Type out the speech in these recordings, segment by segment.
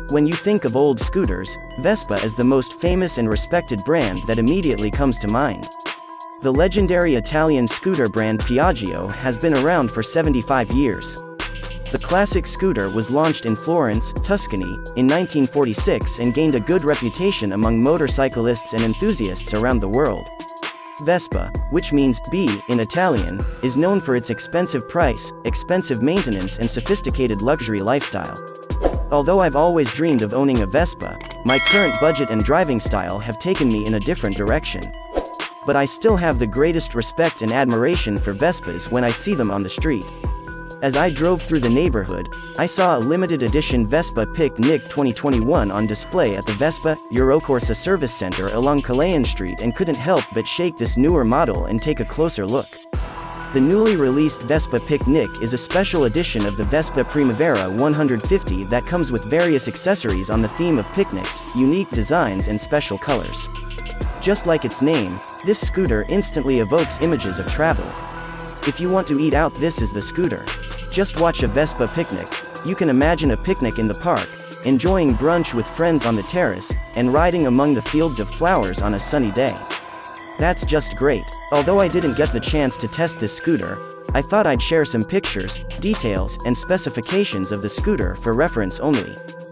When you think of old scooters, Vespa is the most famous and respected brand that immediately comes to mind. The legendary Italian scooter brand Piaggio has been around for 75 years. The classic scooter was launched in Florence, Tuscany, in 1946 and gained a good reputation among motorcyclists and enthusiasts around the world. Vespa, which means bee in Italian, is known for its expensive price, expensive maintenance and sophisticated luxury lifestyle. Although I've always dreamed of owning a Vespa, my current budget and driving style have taken me in a different direction. But I still have the greatest respect and admiration for Vespas when I see them on the street. As I drove through the neighborhood, I saw a limited edition Vespa Picnic 2021 on display at the Vespa Eurocorsa Service Center along Calayan Street and couldn't help but shake this newer model and take a closer look. The newly released Vespa Picnic is a special edition of the Vespa Primavera 150 that comes with various accessories on the theme of picnics, unique designs and special colors. Just like its name, this scooter instantly evokes images of travel. If you want to eat out, this is the scooter. Just watch a Vespa Picnic. You can imagine a picnic in the park, enjoying brunch with friends on the terrace, and riding among the fields of flowers on a sunny day. That's just great. Although I didn't get the chance to test this scooter, I thought I'd share some pictures, details, and specifications of the scooter for reference only.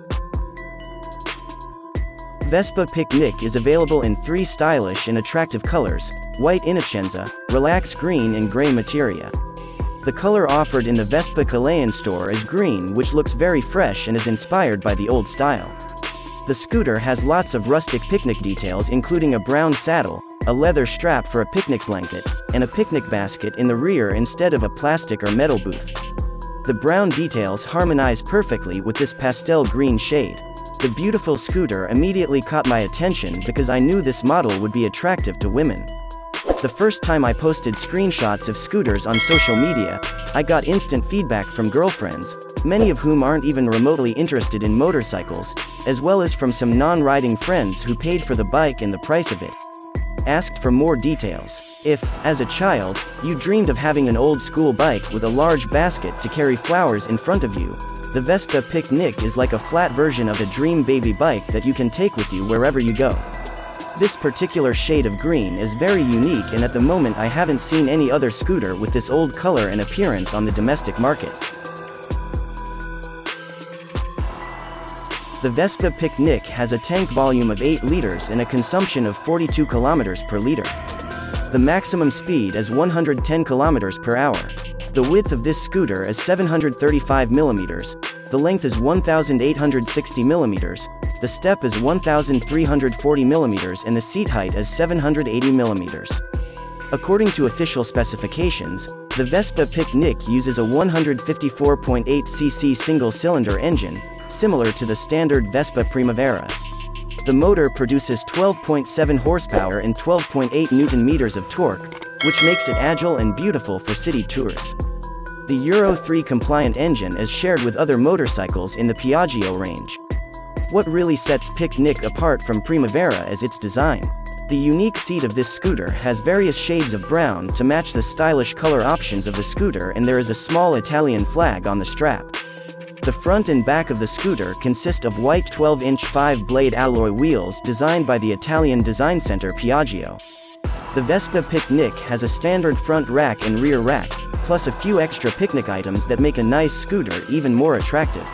Vespa Picnic is available in 3 stylish and attractive colors: white Innocenza, relax green and gray materia. The color offered in the Vespa Calayan store is green, which looks very fresh and is inspired by the old style. The scooter has lots of rustic picnic details, including a brown saddle, a leather strap for a picnic blanket, and a picnic basket in the rear instead of a plastic or metal booth. The brown details harmonize perfectly with this pastel green shade. The beautiful scooter immediately caught my attention because I knew this model would be attractive to women. The first time I posted screenshots of scooters on social media, I got instant feedback from girlfriends, many of whom aren't even remotely interested in motorcycles, as well as from some non-riding friends who paid for the bike and the price of it. Asked for more details. If, as a child, you dreamed of having an old school bike with a large basket to carry flowers in front of you, the Vespa Picnic is like a flat version of a dream baby bike that you can take with you wherever you go. This particular shade of green is very unique, and at the moment I haven't seen any other scooter with this old color and appearance on the domestic market. The Vespa Picnic has a tank volume of 8 liters and a consumption of 42 kilometers per liter. The maximum speed is 110 kilometers per hour. The width of this scooter is 735 millimeters, the length is 1860 millimeters, the step is 1340 millimeters and the seat height is 780 millimeters. According to official specifications, the Vespa Picnic uses a 154.8 cc single-cylinder engine, similar to the standard Vespa Primavera. The motor produces 12.7 horsepower and 12.8 Nm of torque, which makes it agile and beautiful for city tours. The Euro 3 compliant engine is shared with other motorcycles in the Piaggio range. What really sets Picnic apart from Primavera is its design. The unique seat of this scooter has various shades of brown to match the stylish color options of the scooter, and there is a small Italian flag on the strap. The front and back of the scooter consist of white 12-inch 5-blade alloy wheels designed by the Italian design center Piaggio. The Vespa Picnic has a standard front rack and rear rack, plus a few extra picnic items that make a nice scooter even more attractive.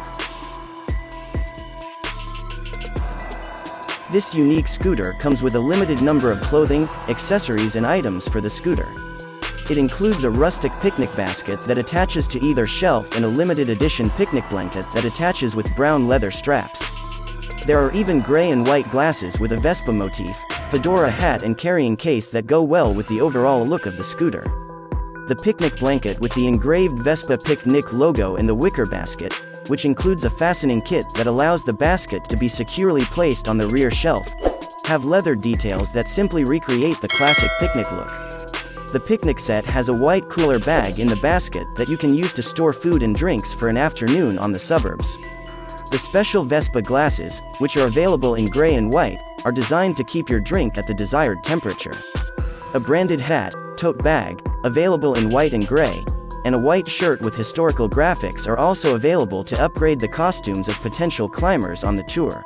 This unique scooter comes with a limited number of clothing, accessories and items for the scooter. It includes a rustic picnic basket that attaches to either shelf and a limited edition picnic blanket that attaches with brown leather straps. There are even gray and white glasses with a Vespa motif, fedora hat and carrying case that go well with the overall look of the scooter. The picnic blanket with the engraved Vespa Picnic logo and the wicker basket, which includes a fastening kit that allows the basket to be securely placed on the rear shelf, have leather details that simply recreate the classic picnic look. The picnic set has a white cooler bag in the basket that you can use to store food and drinks for an afternoon on the suburbs. The special Vespa glasses, which are available in gray and white, are designed to keep your drink at the desired temperature. A branded hat, tote bag, available in white and gray, and a white shirt with historical graphics are also available to upgrade the costumes of potential climbers on the tour.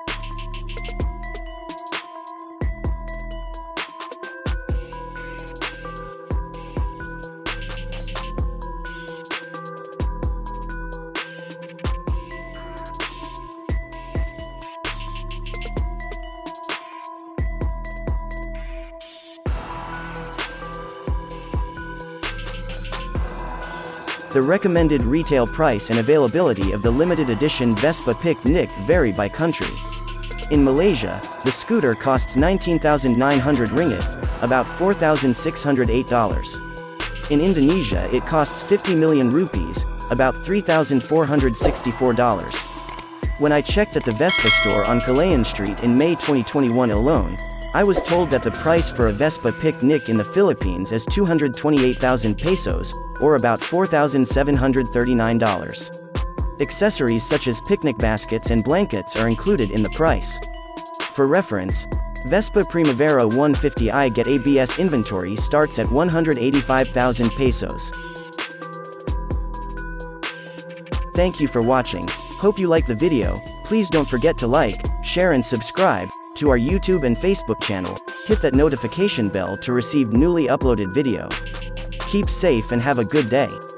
The recommended retail price and availability of the limited edition Vespa Pick Nick vary by country. In Malaysia, the scooter costs 19,900 ringgit, about $4,608. In Indonesia it costs 50 million rupees, about $3,464. When I checked at the Vespa store on Kalayaan Street in May 2021 alone, I was told that the price for a Vespa Pick Nick in the Philippines is 228,000 pesos, or about $4,739. Accessories such as picnic baskets and blankets are included in the price. For reference, Vespa Primavera 150i Get ABS inventory starts at 185,000 pesos. Thank you for watching. Hope you like the video. Please don't forget to like, share and subscribe to our YouTube and Facebook channel. Hit that notification bell to receive newly uploaded video. Keep safe and have a good day.